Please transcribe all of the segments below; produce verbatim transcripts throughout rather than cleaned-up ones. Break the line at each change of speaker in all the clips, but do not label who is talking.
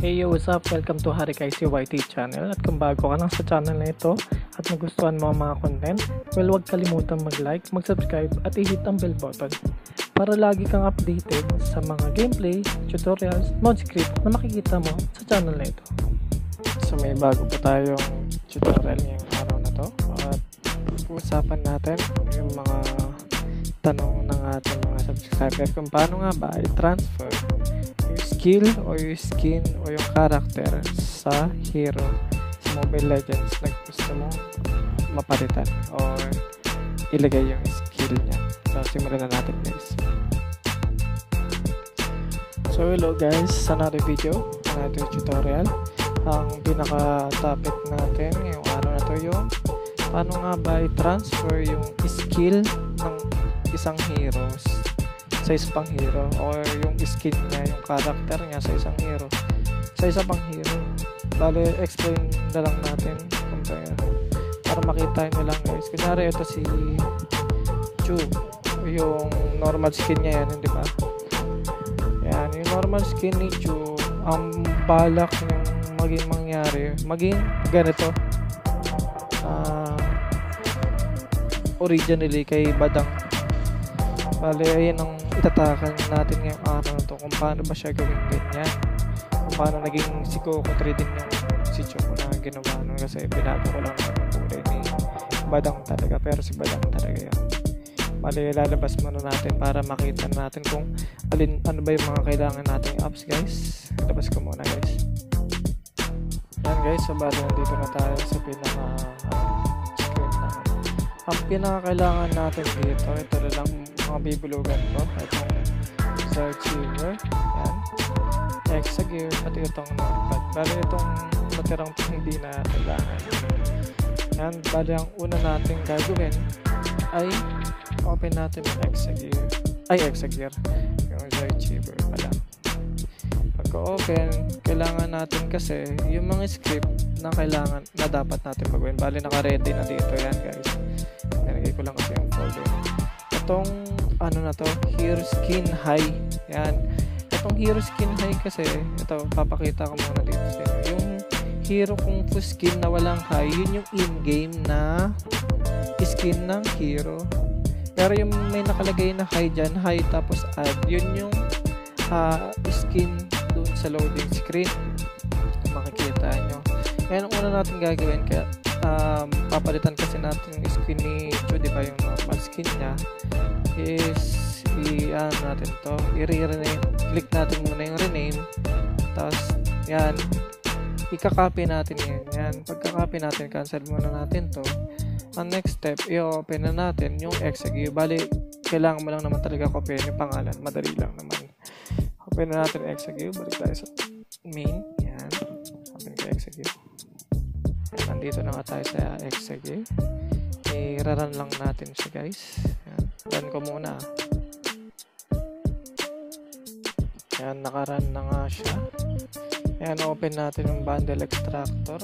Hey yo, what's up? Welcome to Harikay C Y T channel. At kung bago ka lang sa channel na ito at nagustuhan mo ang mga content, well, huwag kalimutan mag-like, mag-subscribe at i-hit ang bell button para lagi kang updated sa mga gameplay, tutorials, mod script na makikita mo sa channel na ito. So may bago pa tayong tutorial ngayong araw na to at usapan natin yung mga tanong ng ating mga subscriber kung paano nga ba i-transfer yung skill o yung skin o yung character sa hero sa Mobile Legends na gusto mo mapalitan or ilagay yung skill niya. So simulan na natin guys. So hello guys, sa another video, another tutorial. Ang pinaka topic natin ngayong araw na to yung paano nga ba i-transfer yung skill ng isang hero sa isang hero or yung skin niya, yung character niya sa isang hero sa isa pang hero. Bale, explain na lang natin compare para makita nyo lang guys. Kunyari ito si Chu, yung normal skin niya yan, di ba? Yan, yung normal skin ni Chu, ang balak yung maging mangyari, maging ganito. Uh, originally kay Badang. Bale, ayun ang itatakan natin ngayong araw na to kung paano ba siya gawin ganyan, kung paano naging si Coco three din yung si Choco na ginawa nun kasi binago ko lang yung kulay ni Badang talaga, pero si Badang talaga yan. Bale, lalabas muna natin para makita natin kung alin, ano ba yung mga kailangan nating apps guys. Labas ko muna guys. Yan guys, so bale nandito na tayo sa pinaka uh, screen na. Ang pinakakailangan natin dito, ito na lang mga bibulugan ko, itong Zarchiver, yan, Exagear, pati itong notepad. Bale itong natirang hindi na kailangan. Yan, bale ang una natin gagawin ay open natin yung Exagear, ay Exagear, yung Zarchiver pala. Pagka-open, kailangan natin kasi yung mga script na kailangan, na dapat natin magawin. Bale naka-ready na dito yan guys. Nilagay ko lang kasi yung folder. Itong ano na to, Hero Skin High. Yan. Itong Hero Skin High kasi, ito, papakita ko muna dito sa inyo. Yung hero kung full skin na walang high, yun yung in-game na skin ng hero. Pero yung may nakalagay na high dyan, high tapos add, yun yung uh, skin dun sa loading screen. Kung makikita nyo. Yan ang una natin gagawin. Kaya, um, papalitan kasi natin yung skin ni Chu, di ba yung normal skin niya, is i-ano natin to, i-rename, click natin muna yung rename, tapos yan, ika-copy natin yan, yan, pagka-copy natin, cancel muna natin to. Ang next step, i-open na natin yung Exagear. Bali, kailangan mo lang naman talaga copyin yung pangalan, madali lang naman. Open na natin Exagear, balik tayo sa main, yan, open ka Exagear. Nandito na nga tayo sa Exagear. I-run lang natin siya guys. Yan. Run ko muna. Yan, naka-run na nga siya. Yan, open natin yung bundle extractor.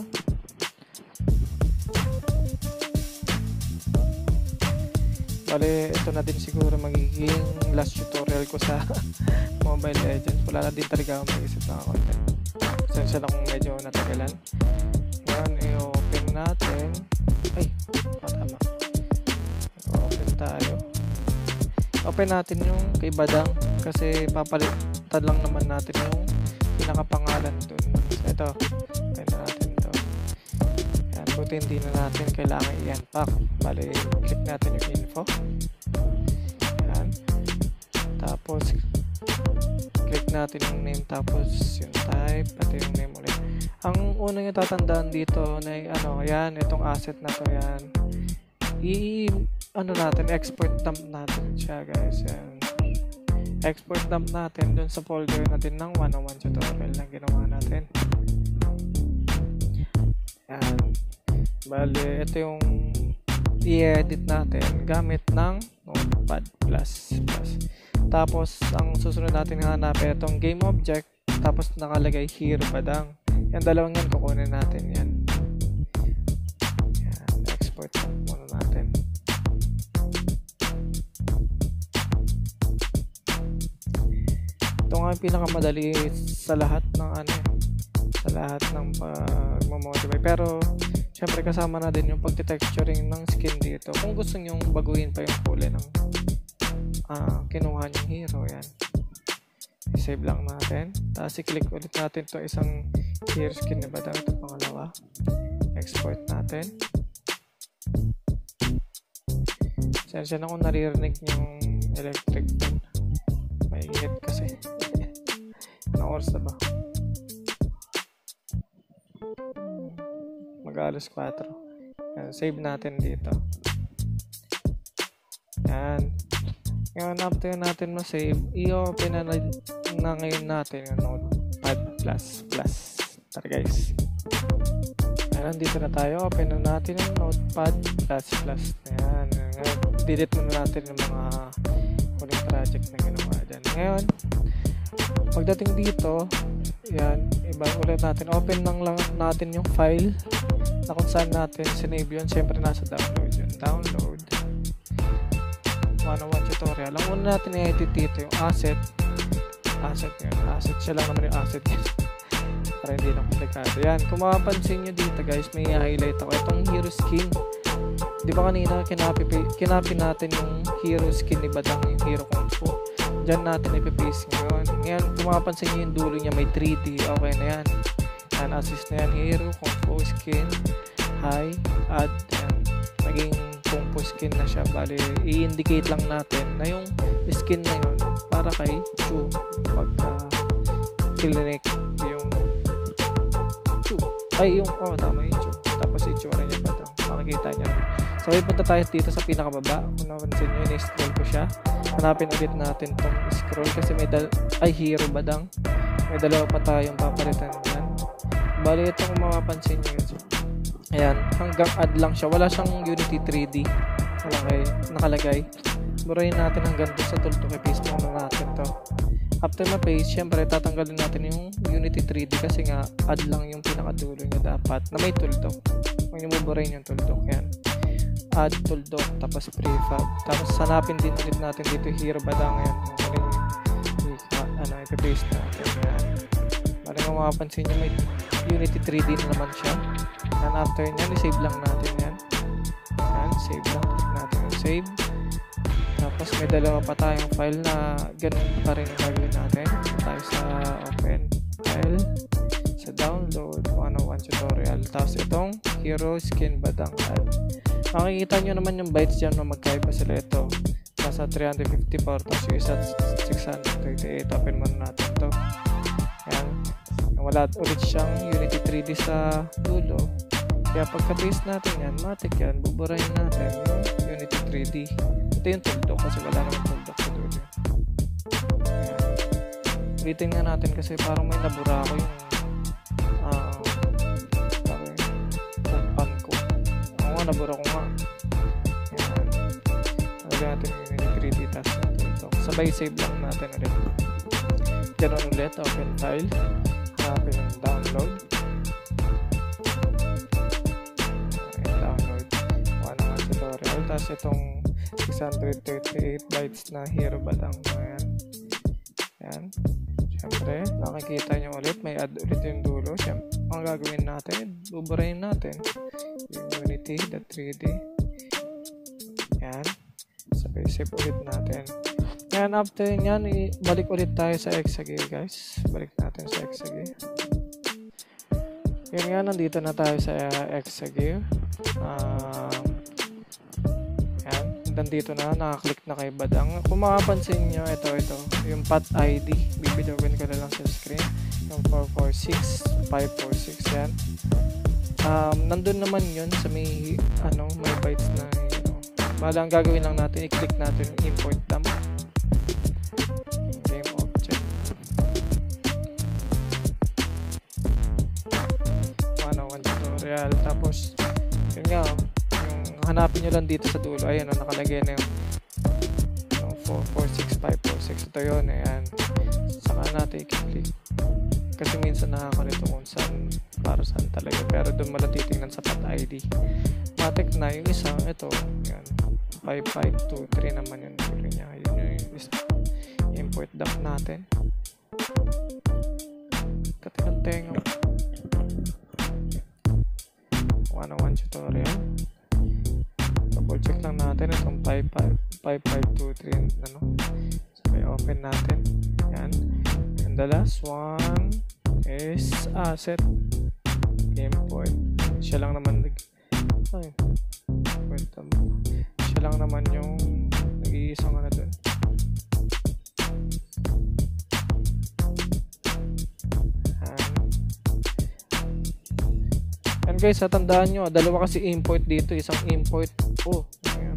Bale, ito na din siguro magiging last tutorial ko sa Mobile Legends. Wala na din talaga ako mag-isip na content. Sensya lang kung medyo natagalan. Yan, i-open natin. Ay, tama. Open tayo. Open natin yung kay Badang kasi papalitan lang naman natin yung pinakapangalan dun. Ito, open na natin ito. Yan, buti hindi na natin kailangan i-unpack. Bali, click natin yung info. Yan. Tapos, click natin yung name, tapos yung type, pati yung name ulit. Ang unang yung tatandaan dito na ano, yan, itong asset na to, yan. I, ano natin, export dump natin siya guys, yan. Export dump natin dun sa folder natin ng one oh one tutorial na ginawa natin. Yan. Bale, ito yung i-edit natin gamit ng Notepad plus plus. Tapos, ang susunod natin hanapin itong game object, tapos nakalagay Hero Badang. Yan, dalawang yan, kukunin natin yan. Yan, export muna natin. Ito nga yung pinakamadali sa lahat ng ano, sa lahat ng pag-modify. Pero syempre kasama na din yung pagte-texturing ng skin dito kung gusto nyo baguhin pa yung kulay ng uh, kinuha nyong hero. Yan, i-save lang natin, tapos i-click ulit natin to isang hero skin na Badang. Ito pangalawa, export natin. Sensya na kung naririnig yung electric dun, may init kasi. Anong oras na ba? Mag-alas four. Yan, save natin dito. Yan. Ngayon, after natin ma-save, i-open na, na ngayon natin yung Notepad plus plus. Tara guys. Yan, dito na tayo. Open na natin yung Notepad plus plus. Yan. Ngayon, delete muna natin yung mga huling project na ginawa dyan. Ngayon, pagdating dito, yan, iba ulit natin. Open lang lang natin yung file na kung saan natin sinave yun. Siyempre nasa download yun. Download one oh one tutorial. Ang una natin i-edit dito yung asset. Asset yun. Asset siya lang naman yung asset yun. Para hindi na komplikado. Yan. Kung makapansin nyo dito guys, may highlight ako. Itong hero skin. Di ba kanina kinapi, kinapi natin yung hero skin ni Badang, yung hero kung fu. Diyan natin ipipaste ngayon. Ngayon, kung makapansin nyo yung dulo niya, may three D. Okay na yan. Yan, assist na yan. Hero, compo skin, hi, add. Yan. Naging compo skin na siya. Bali, i-indicate lang natin na yung skin na yun para kay Chu. Pagka clinic yung Chu. Ay, yung, oh, tama yung Chu. Tapos itsura niya ba ito? Makikita niya. So, punta tayo dito sa pinakababa. Kung napansin nyo, in-scroll ko siya. Hanapin ulit natin tong scroll kasi may dal ay hero Badang. May dalawa pa tayong papalitan yan. Bali, ito kung mapapansin nyo yun. Ayan, hanggang add lang siya. Wala siyang Unity three D. Nakalagay. nakalagay. Burahin natin hanggang doon sa tool to. I-paste muna natin to. After na paste, syempre tatanggalin natin yung Unity three D kasi nga add lang yung pinakadulo niya dapat na may tooldock. Kung yung buburahin yung tooldock, yan. Add tooldock, tapos prefab. Tapos hanapin din ulit natin dito hero Badang. Yan. Ano, ipipaste natin. Yan. Bali kung makapansin nyo, may Unity three D na naman siya. And after nyan, i-save lang natin yan. Yan, save lang. Click natin yung save. Tapos may dalawa pa tayong file na ganun pa rin yung gagawin natin. Tayo sa open file, sa download one oh one tutorial. Tapos itong hero skin Badang add. Makikita nyo naman yung bytes dyan na magkaiba sila. Ito nasa three fifty-four, tapos yung isa six thirty-eight. Open muna natin to. Yan, wala ulit siyang Unity three D sa dulo. Kaya pagka-paste natin yan, matik yan, buburahin natin yung Unity three D. Ito yung tooldock kasi wala naman tooldock sa dulo. Ayan. Ulitin nga natin kasi parang may nabura ako yung uh, parang yung pan ko. Ako nga, nabura ko nga. Ayan. Nalagyan natin yung Unity three D task na tooldock. Sabay save lang natin ulit. Ganun ulit, open file. Hanapin yung download. Tapos itong six thirty-eight bytes na hero Badang. Ayan. Ayan. Siyempre, nakikita nyo ulit. May add ulit yung dulo. Siyempre, ang gagawin natin, buburahin natin yung Unity, the three D. Ayan. Sabay save ulit natin. Ayan, after nyan, balik ulit tayo sa Exage, guys. Balik natin sa Exage. Yun nga, nandito na tayo sa Exage. Ah... Uh, Nandito na, nakaklik na kay Badang. Kung makapansin nyo, ito, ito, yung path I D. Bibidawin ko na lang sa screen. Yung four four six, five four six, yan. Um, nandun naman yun sa may, ano, may bytes na, you know. Bala, ang gagawin lang natin, i-click natin yung import dump. Game object. one oh one tutorial. Tapos, yun nga, hanapin nyo lang dito sa dulo. Ayan o, nakalagay na yung, yung four four six, five four six. Ito yun, ayan. Saka natin i-click. Kasi minsan nakakalito kung saan, para saan talaga. Pero doon mala titingnan sa path I D. Matik na yung isa, ito, yan. five five two three naman yung dulo niya. Yun yung isa. Import dump natin. Kati ng tenga. one oh one tutorial. Double check lang natin itong five five two three ano. So may open natin. Yan. And the last one is asset import. Siya lang naman nag ay kwenta mo. Siya lang naman yung nag-iisang ano dun. And guys, tandaan nyo, dalawa kasi import dito, isang import. Oh, ayan.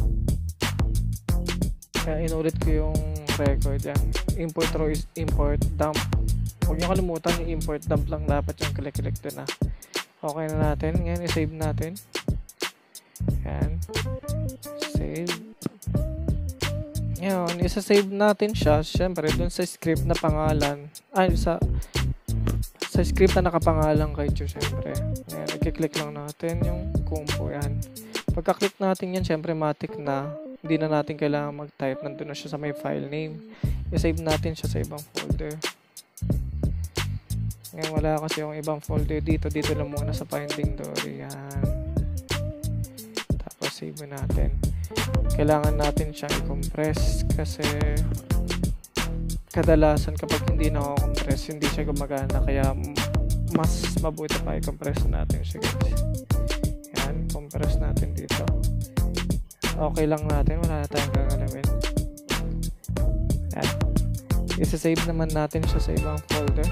Kaya inulit ko yung record yan. Import row is import dump. Huwag nyo kalimutan yung import dump lang dapat yung click-click doon na. Okay na natin. Ngayon, i-save natin. Yan. Save. Ngayon, isa-save natin siya. Siyempre, doon sa script na pangalan. Ay, sa sa script na nakapangalan kay Chu, siyempre. Ngayon, i-click lang natin yung compo yan. Pagka-click natin yan, siyempre, matik na. Hindi na natin kailangan mag-type. Nandun na siya sa may file name. I-save natin siya sa ibang folder. Ngayon, wala kasi yung ibang folder dito. Dito lang muna sa finding dory. Yan. Tapos, save natin. Kailangan natin siyang i-compress kasi kadalasan kapag hindi na-compress, hindi siya gumagana. Kaya, mas mabuti pa i-compress natin siya, guys. Yan. Compress natin dito. Okay lang natin. Wala na tayong gagalawin. Yan. Isa-save naman natin siya sa ibang folder.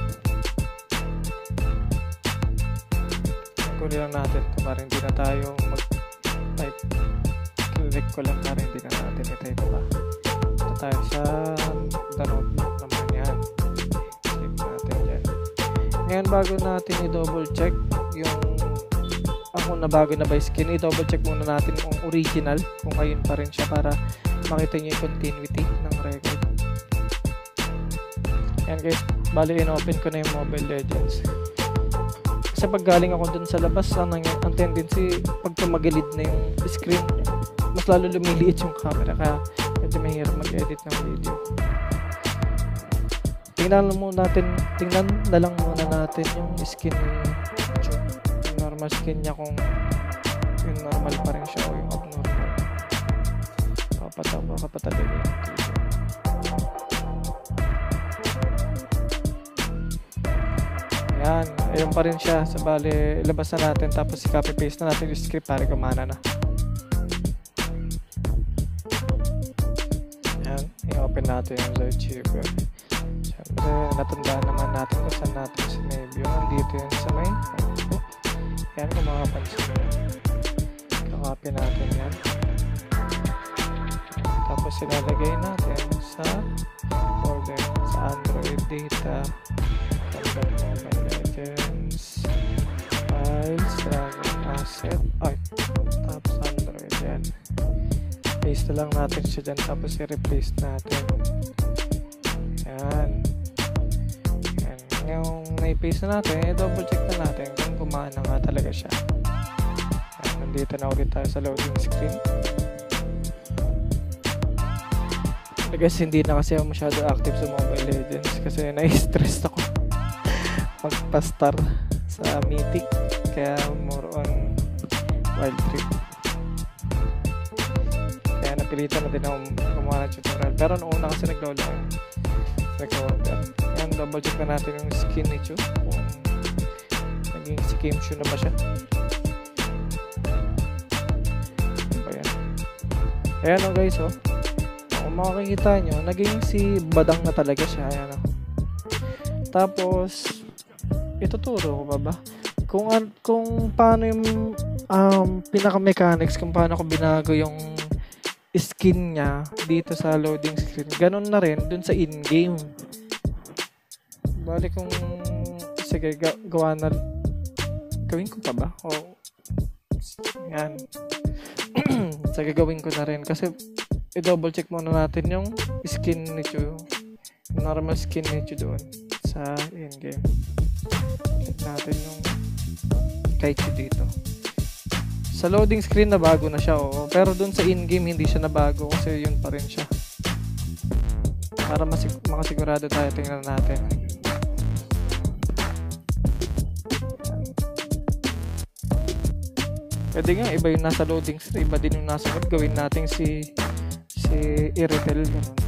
Kunin lang natin ito para hindi na tayo mag-type. Click ko lang para hindi na natin i-type pa. Ito tayo sa the notebook naman yan. Save natin yan. Ngayon bago natin i-double check yung ako na bago na ba skin, i-double check muna natin yung original kung ayun pa rin siya para makita nyo yung continuity ng record. Yan guys, bali in-open ko na yung Mobile Legends. Kasi pag galing ako dun sa labas, ang, ang tendency, pag tumagilid na yung screen, mas lalo lumiliit yung camera, kaya medyo mahirap mag-edit ng video. Tingnan lang muna natin, tingnan na lang muna natin yung skin ni Chu. Yung normal skin niya kung yung normal pa rin siya o yung abnormal. Kapataba, kapatalaga yung video. Yan, ayun pa rin siya. So, bali, ilabas na natin tapos i-copy-paste na natin yung script para gumana na. Yan, i-open natin yung Zoichiber. Siyempre, natandaan naman natin kung saan natin sinave yun. Nandito yun sa may oh, yan, kung makapansin yun. I-copy natin yan. Tapos ilalagay natin sa folder sa Android data. Mobile Legends files, Dragon asset, ay, tapos Android yan. Paste lang natin siya dyan tapos i-replace natin. Yan. Yan. Yung na-paste na natin, i-double check na natin kung gumana nga talaga siya. Yan. Nandito na ulit tayo sa loading screen. Guys, hindi na kasi ako masyado active sa Mobile Legends kasi na-stress ako magpa-star sa Mythic, kaya more on Wild Trip. Kaya napilitan na din ako gumawa ng tutorial, pero noong una kasi naglolo ako recorder. Yan, double check na natin yung skin ni Chu kung naging si Kimshu na ba siya. Ano ba yan? Ayan o guys, oh. Kung makikita nyo, naging si Badang na talaga siya. Ayan o. Tapos ituturo ko pa ba kung kung paano yung um, pinaka-mechanics, kung paano ko binago yung skin niya dito sa loading screen. Ganun na rin dun sa in-game. Bali kung sige, gawa na gawin ko pa ba? O yan. Sige, gawin ko na rin kasi i-double check muna natin yung skin ni Chu, yung normal skin ni Chu doon sa in-game. Check natin yung kay Chu dito. Sa loading screen na bago na siya, oo. Pero dun sa in-game hindi siya nabago kasi yun pa rin siya. Para masig makasigurado tayo, tingnan natin. Pwede nga, iba yung nasa loading screen, iba din yung nasa mode. Gawin natin si si Iritel.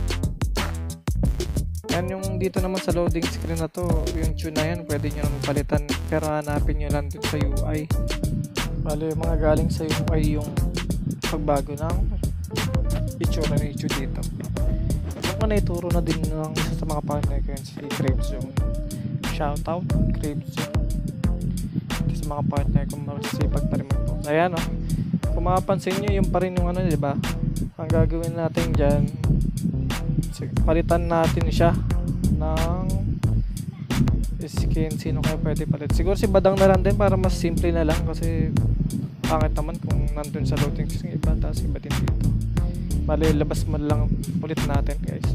Yan yung dito naman sa loading screen na to, yung tune na yan, pwede nyo naman palitan. Pero hanapin nyo lang dun sa U I. Bale, mga galing sa U I yung pagbago ng itsura ng issue dito. Yung ka na ituro na din ng isa sa mga partner ko yun, si Crave Zone. Shoutout, Crave Zone. Sa mga partner ko masisipag pa rin mag-post. Ayan o. Oh. Kung makapansin nyo, yung pa rin yung ano, diba? Ang gagawin natin dyan, palitan natin siya ng skin. Sino kaya pwede palit? Siguro si Badang na lang din para mas simple na lang kasi pangit naman kung nandun sa loading screen iba tapos iba din dito. Bali, labas mo lang ulit natin guys.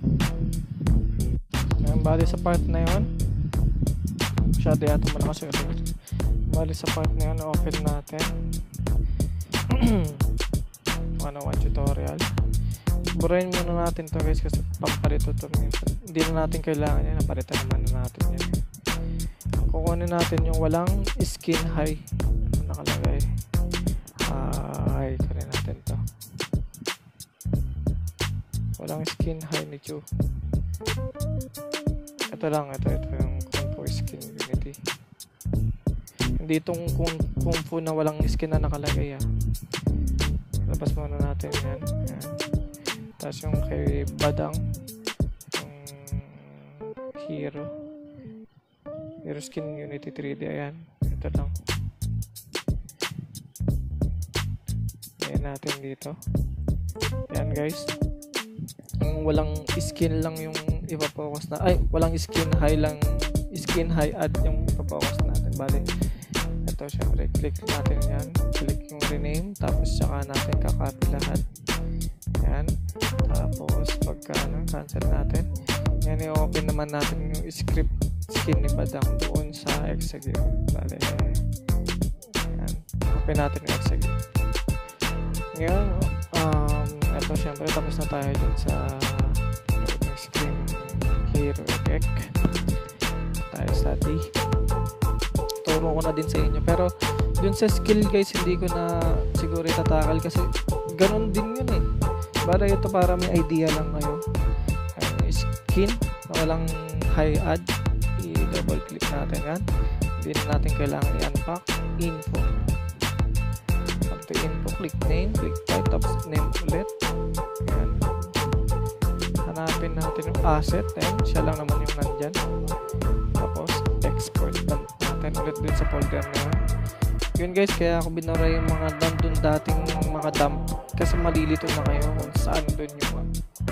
Ayan, bali sa part na yun masyado yata mo nakasulit. Bali sa part na yun open natin one oh one tutorial. Burahin muna natin to guys kasi pampalito to minsan. Hindi na natin kailangan yan, napalitan naman na natin yan. Kukunin natin yung walang skin high. Ano nakalagay? High, kunin natin to. Walang skin high ni Chu. Ito lang, ito, ito yung Kung Fu Skin Unity. Hindi itong Kung, Kung Fu na walang skin na nakalagay ah. Labas muna natin yan. Yan. Tapos yung kay Badang, yung Hero Hero Skin Unity three D, ayan, ito lang. Ayan natin dito. Ayan guys, yung walang skin lang yung ipapokus na, ay walang skin high lang, skin high add yung ipapokus natin. Bali ito syempre, click natin yan, click yung rename, tapos saka natin kakopy lahat. Yan. Tapos pagka ano, cancel natin. Yan, i-open naman natin yung script skin ni Badang doon sa Exegute. Bale, yan. Open natin yung Exegute. Ngayon, um, ito syempre tapos na tayo dun sa loading screen Hero Ek. Tayo sa D. Turo ko na din sa inyo. Pero dun sa skill guys, hindi ko na siguro itatakal kasi ganun din yun eh. Para ito para may idea lang kayo. Ayan, skin na walang high add, i-double click natin yan. Hindi na natin kailangan i-unpack. Info. Pag to info, click name, click type, tapos name ulit. Ayan. Hanapin natin yung asset. Ayan, siya lang naman yung nandyan. Tapos export natin ulit dun sa folder na yan. Yun guys, kaya ako binara yung mga nandun dating mga dump kasi malilito na kayo kung saan dun yung, yung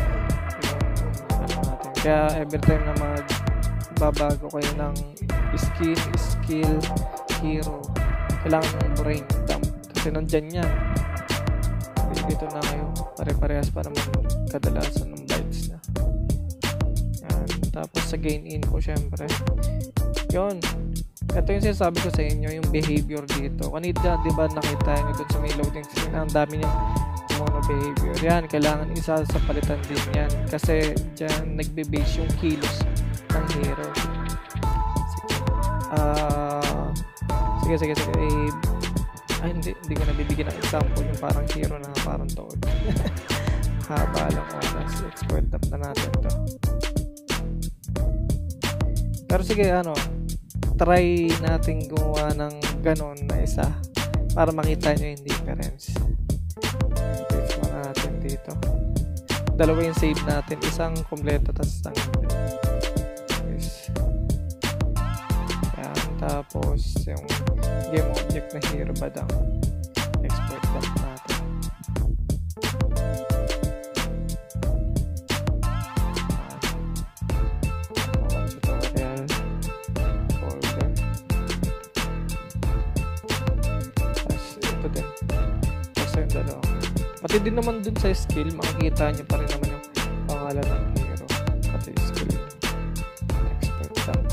ano natin. Kaya every time na magbabago kayo ng skin, skill, hero, kailangan yung brain dump kasi nandyan yan. Malilito na kayo, pare-parehas pa naman kadalasan ng bytes na. Yan. Tapos sa gain info syempre yun, ito yung sinasabi ko sa inyo, yung behavior dito. Kanina, di ba nakita nyo dun sa may loading screen, ang dami niyang mono behavior. Yan, kailangan isa sa palitan din yan. Kasi dyan, nagbe-base yung kilos ng hero. Sige. Uh, sige, sige, sige. Eh, ay, hindi, hindi ko nabibigyan ng example yung parang hero na parang toad. Haba lang oras. Export up na natin to. Pero sige, ano, try natin gumawa ng ganon na isa para makita nyo yung difference. Save mo natin dito. Dalawa yung save natin. Isang kompleto tapos isang yes. Yan. Tapos yung game object na Hero Badang. Export back natin. Pati din naman dun sa skill, makikita nyo pa rin naman yung pangalan ng hero. Pati skill. Expert lang.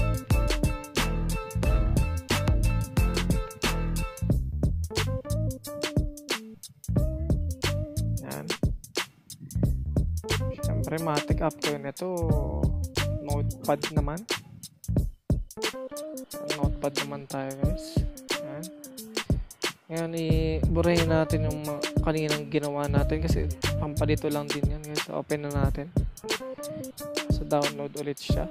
Yan. Siyempre, matik up ko yun. Ito, notepad naman. Notepad naman tayo guys. Yan. Ngayon, iburahin natin yung kaninang ginawa natin kasi pampalito lang din yan guys. Open na natin. So, download ulit siya.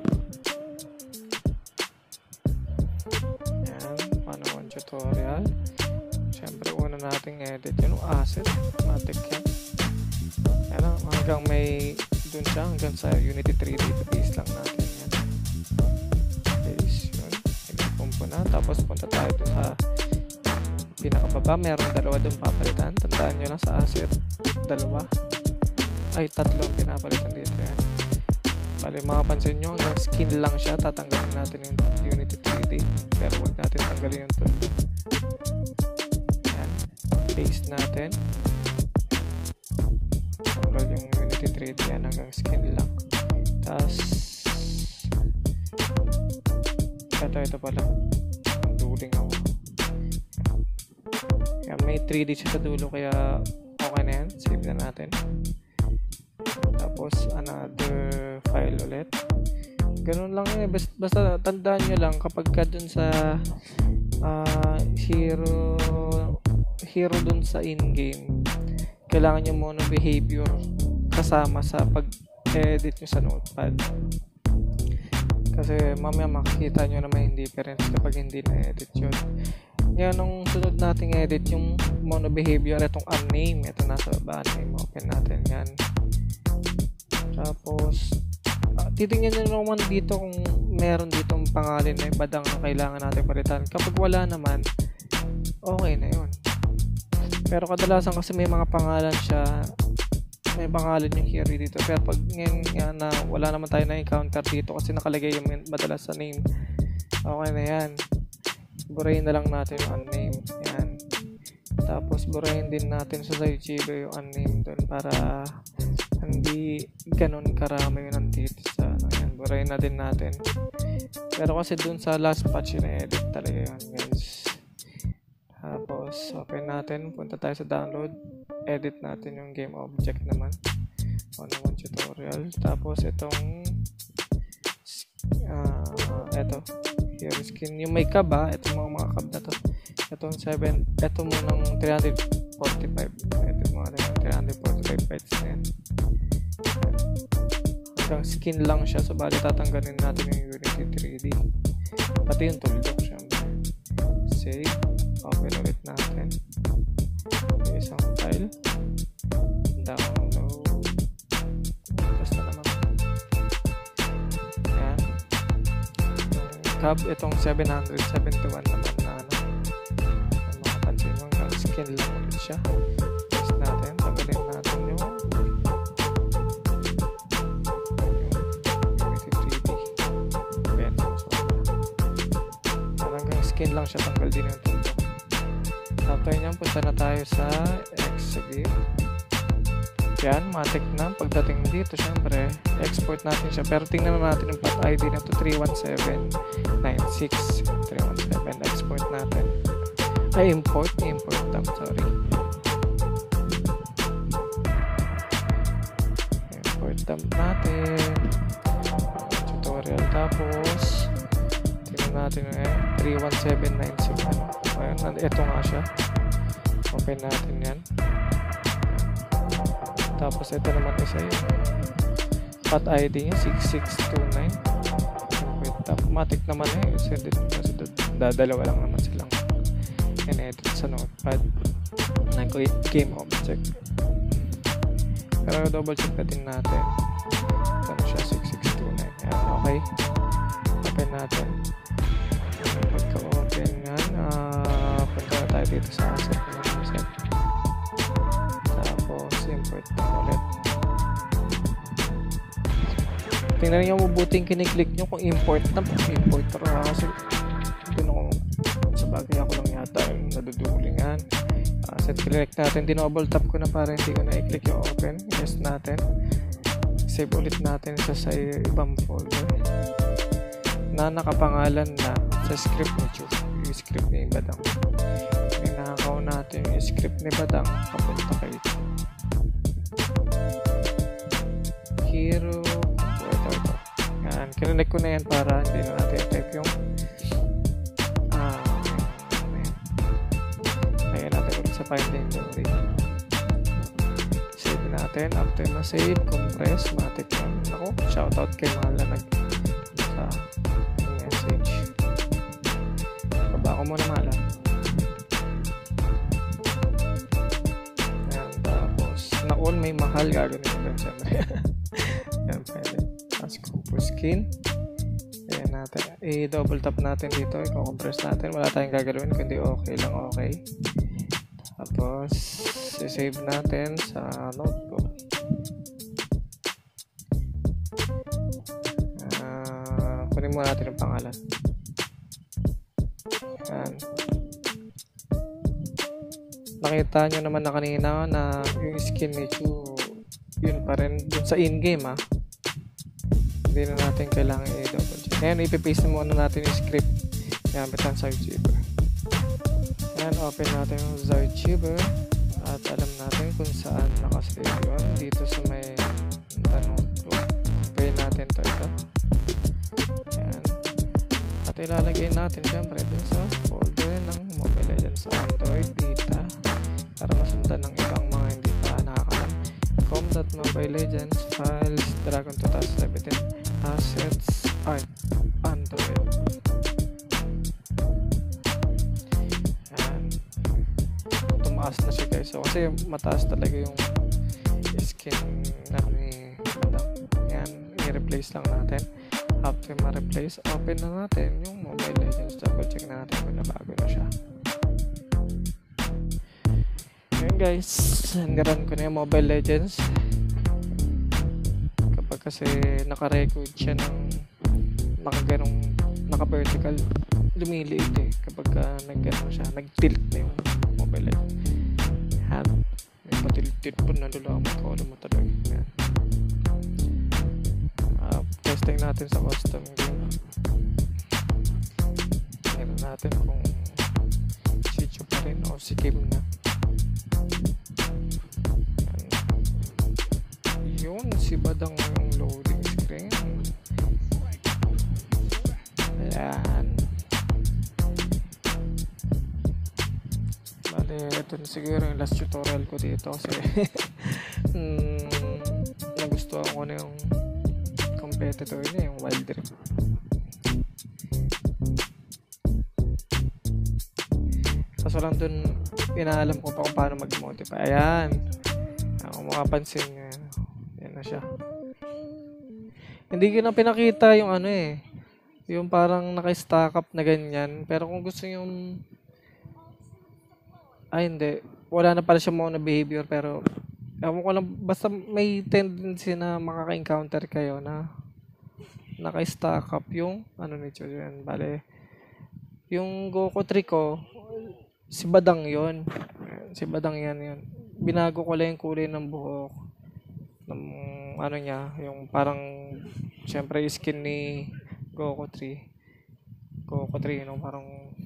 Ayan, paano ang tutorial. Siyempre, una natin edit yun. Yung asset, matic yan. Ayan, hanggang may dun siya, hanggang sa Unity three D. Base lang natin yan. Base, yun. Nag-pumpo na. Tapos, punta tayo dun sa pinakababa, meron dalawa doon papalitan. Tandaan nyo lang sa asset, dalawa ay tatlong pinapalitan dito yan. Bali, makapansin nyo, hanggang skin lang siya. Tatanggalin natin yung Unity three D, pero huwag natin tanggalin yung tool. Yan, paste natin, tanggal yung Unity three D yan, hanggang skin lang. Tapos ito, ito pala ang duling ako. May three D siya sa dulo, kaya okay na yan. Save na natin. Tapos another file ulit. Ganun lang eh. Basta, basta tandaan nyo lang kapag ka dun sa uh, hero hero dun sa in-game, kailangan nyo mono behavior kasama sa pag-edit nyo sa notepad. Kasi mamaya makikita nyo naman yung difference kapag hindi na-edit yun. Ngayon, nung sunod nating edit yung mono behavior, itong unnamed, ito nasa baba, unnamed, open natin yan. Tapos uh, titingnan nyo naman dito kung meron ditong pangalan na badang na kailangan natin palitan. Kapag wala naman, okay na yun. Pero kadalasan kasi may mga pangalan siya, may pangalan yung hero dito. Pero pag ngayon nga na wala naman tayo na encounter dito kasi nakalagay yung madalas sa name, okay na yan. Burahin na lang natin yung unnamed. Yan. Tapos burahin din natin sa Zaichibo yung unnamed doon para hindi ganun karami yung nandito sa ano. Yan. Burahin na din natin. Pero kasi doon sa last patch yung edit talaga yun guys. Tapos open natin. Punta tayo sa download. Edit natin yung game object naman. one oh one tutorial. Tapos itong uh, eto hero skin, yung may cab ha, itong mga mga cab na to, itong seven, ito mo ng three forty-five, ito mo natin yung three forty-five bytes na yan. Hanggang skin lang siya, so bali tatanggalin natin yung Unity three D pati yung tuldok syempre. Save, open ulit natin yung isang file, download, basta naman yan. Cab, itong seven seventy-one naman na ano, makapansin mo hanggang skin lang ulit siya. Test natin, tanggalin natin yung Unity three D. Ayan, so hanggang skin lang siya, tanggal din yung tuldok. After nyan, punta na tayo sa exhibit. Yan, matik na. Pagdating dito, syempre, export natin siya. Pero tingnan na natin yung path I D na to three one seven nine six. three one seven, export natin. Ay, import. Import tab, sorry. Import tab natin. Tutorial. Tapos, tingnan natin yung eh, three one seven nine six. Ano? Ayun, ito nga siya. Open natin yan. Tapos ito naman isa yung path I D niya six six two nine. Automatic naman eh kasi, kasi dadalawa lang naman silang in-edit sa notepad ng game object. Pero double check na din natin. Ito siya six six two nine. Yan, okay. Open natin. Pagka-open yan, uh, punta na tayo dito sa asset. Asset. Tapos import na ulit. Tingnan niyo mabuting kiniklik nyo kung import na. Import na kasi doon ako sa bagay ako lang yata yung nadudulingan. Asset click natin. Dinouble tap ko na para hindi ko na-i-click yung open. Yes natin. Save ulit natin sa, sa ibang folder na nakapangalan na sa script ni Chu. Yung script ni Badang. Ninakaw natin yung script ni Badang papunta kay hero. Ito, ito. Yan. Kinonect ko na yan para hindi na natin type yung ah, uh, ayan Finding Dory. Save natin. After ma-save, compress, matik lang. Ako, shoutout kay Mahal na nag sa message. Baba ko muna, Mahal. Ayan, tapos na all may Mahal gagawin ko rin siyempre. Ayan, pwede. Tapos for skin. Ayan natin. I-double tap natin dito. I-compress natin. Wala tayong gagawin kundi okay lang, okay. Tapos, i-save natin sa notebook. Uh, kunin muna natin yung pangalan. Ayan. Nakita nyo naman na kanina na yung skin ni Chu, yun pa rin dun sa in-game ha. Hindi na natin kailangan i-double check. Ngayon, ipipaste muna natin yung script gamit ang Zarchiver. Ayan, open natin yung Zarchiver at alam natin kung saan nakasave yun. Dito sa may tanong to. Pwede natin to ito. Ayan. At ilalagay natin syempre dun sa folder ng Mobile Legends Android Beta para masundan ng ibang mga hindi pa nakakalam. com.mobile legends files Dragon twenty seventeen assets art Android. Tumaas na siya guys. So kasi mataas talaga yung skin na ni Madam. Yan, i-replace lang natin. After ma-replace, open na natin yung Mobile Legends. Double check na natin kung nabago na siya. Ayan guys, naran ko na yung Mobile Legends. Kapag kasi naka-record siya ng nakaganong naka-vertical, lumiliit eh kapag uh, nag-gano siya, nag-tilt na yung Mobile Legends. Yan, may patilt-tilt po na lula mo ko mo talaga. Yan. Uh, testing natin sa custom game. Tingnan natin kung si Chu pa rin o si Kim na. Yun, si Badang yung loading screen. Ayan. Bale, ito na siguro yung last tutorial ko dito kasi hmm, nagustuhan ko na yung competitor niya, yung Wild Rift. Kaso lang dun, inaalam ko pa kung paano mag-modify. Ayan. Kung makapansin nyo, yan na siya. Hindi ko na pinakita yung ano eh. Yung parang naka-stack up na ganyan. Pero kung gusto nyo yung... Ay, hindi. Wala na pala siya muna behavior. Pero, ewan ko lang, basta may tendency na makaka-encounter kayo na naka-stack up yung ano nito yun. Bale, yung Goku three ko, si Badang yon Si Badang yan yun. Binago ko lang yung kulay ng buhok. Ng ano niya, yung parang, syempre, skin ni Goku three. Goku three, no? Parang...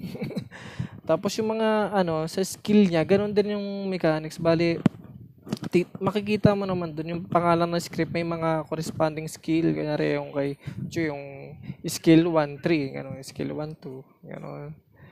Tapos yung mga, ano, sa skill niya, ganun din yung mechanics. Bali, t- makikita mo naman dun, yung pangalan ng script, may mga corresponding skill. Kanyari yung kay Chu, yung skill one three, gano'n, skill one two, gano'n.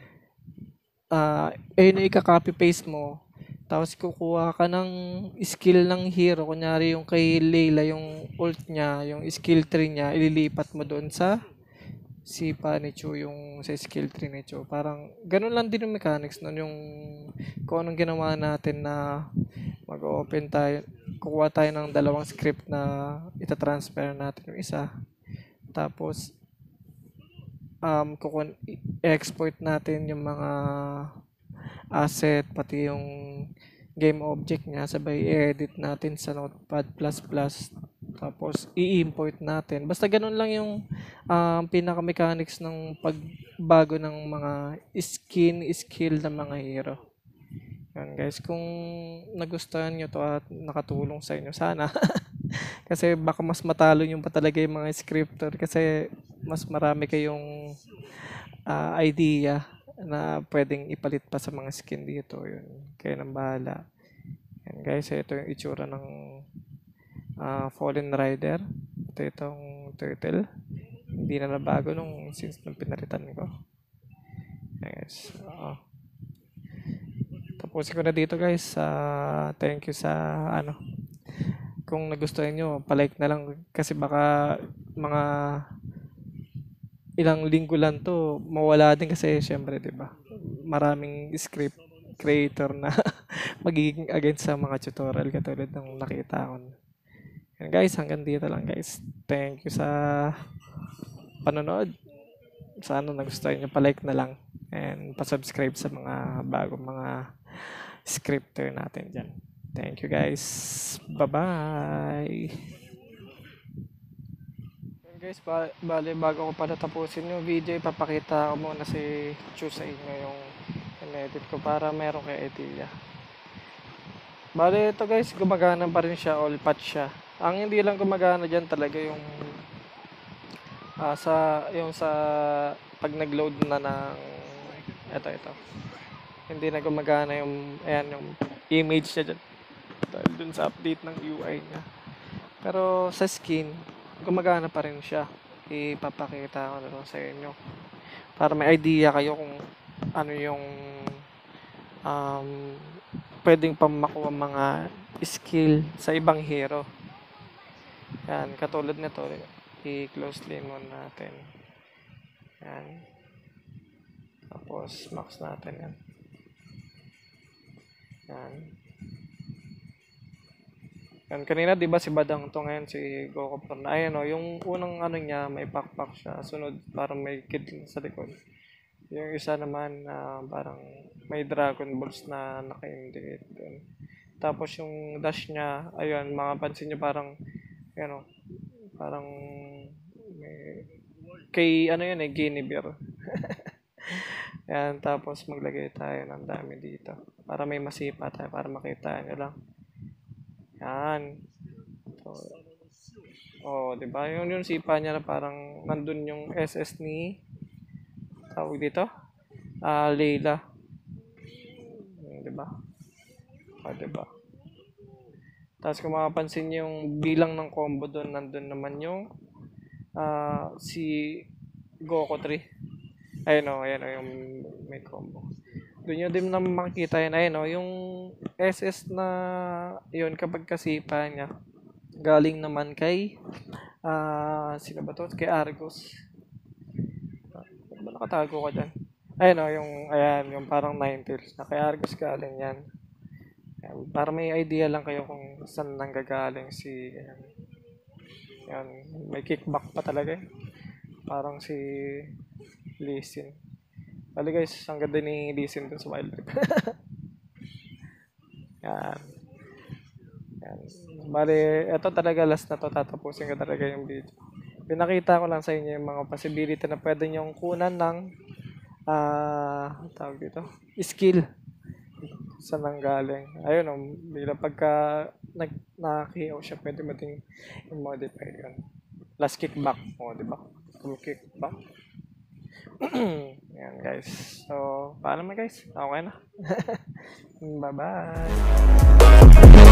Uh, ayun yung ika-copy paste mo. Tapos kukuha ka ng skill ng hero. Kunyari yung kay Layla, yung ult niya, yung skill tree niya, ililipat mo doon sa sipa ni Chu, yung sa skill tree ni Chu. Parang, ganun lang din yung mechanics nun, yung kung anong ginawa natin na mag-open tayo, kukuha tayo ng dalawang script na itatransfer natin yung isa. Tapos, um, kukun, i-export natin yung mga asset, pati yung game object niya, sabay i-edit natin sa Notepad plus plus, tapos i-import natin. Basta ganun lang yung um, pinaka-mechanics ng pagbago ng mga skin, skill ng mga hero. Yan guys, kung nagustuhan nyo to at nakatulong sa inyo, sana. Kasi baka mas matalo nyo pa talaga yung mga scriptor kasi mas marami kayong uh, idea na pwedeng ipalit pa sa mga skin dito. Yun, kayo nang bahala. Yan guys, ito yung itsura ng uh, Fallen Rider. Ito itong turtle. Hindi na nabago nung since nung pinalitan ko. Yes. Uh, ito Tapusin ko na dito guys. Ah, thank you sa ano. Kung nagustuhan nyo, palike na lang kasi baka mga ilang linggo lang to mawala din kasi syempre 'di ba? Maraming script creator na magiging against sa mga tutorial katulad ng nakita ko. Yan guys, hanggang dito lang guys. Thank you sa panonood. Sana nagustuhan nyo, palike na lang and pa-subscribe sa mga bagong mga scripter natin dyan. Thank you guys. Bye-bye. Yan guys, ba bale bago ko pala tapusin yung video, ipapakita ko muna si Chu sa inyo yung in-edit ko para meron kayo idea. Bale ito guys, gumagana pa rin siya, all patch siya. Ang hindi lang gumagana dyan talaga yung uh, sa yung sa pag nag-load na ng ito ito. Hindi na gumagana yung ayan yung image niya dyan dahil dun sa update ng U I niya. Pero sa skin, gumagana pa rin siya. Ipapakita ko na lang sa inyo para may idea kayo kung ano yung um, pwedeng pamakuha mga skill sa ibang hero. Yan, katulad nito, i-close lane muna natin. Yan. Tapos, max natin yan. Yan. Yan, kanina diba si Badang to, ngayon si Goku Pro na. Ayan o, yung unang ano niya, may pakpak siya. Sunod, parang may kid sa likod. Yung isa naman, uh, parang may Dragon Balls na naka-indicate doon. Tapos yung dash niya, ayun, makapansin nyo parang, ano, parang may, kay ano yun eh, Guinevere. Yan, tapos maglagay tayo ng dami dito. Para may masipa tayo, para makita nyo lang. Yan. So, oh, diba? Yun yung sipa niya na parang nandun yung S S ni, tawag dito, ah, uh, Layla. Diba? Ah, diba? Tapos kung makapansin nyo yung bilang ng combo doon, nandun naman yung uh, si Goku three. Ayun o, ayun o yung may combo. Doon nyo din naman makikita yun. Ayun o, yung S S na yun kapag kasipa niya, galing naman kay, uh, sino ba to? Kay Argus. Ano ba nakatago ka dyan? Ayun o, yung, ayan, yung parang Ninetales na kay Argus galing yan. Ayan, para may idea lang kayo kung saan nanggagaling si, ayan, yan, may kickback pa talaga eh. Parang si Lee Sin. Bali guys, ang ganda ni Lee Sin dun sa Wild Rift. Yan. Yan. Bali, ito talaga last na to. Tatapusin ko talaga yung video. Pinakita ko lang sa inyo yung mga possibility na pwede nyong kunan ng ah, uh, tawag dito, skill. Saan nang galing. Ayun o, bila pagka nag naki-K O siya, pwede mo din i-modify yun. Last kickback mo, di ba? Full kickback. Yan guys. So, paano mo guys? Okay na. Bye-bye.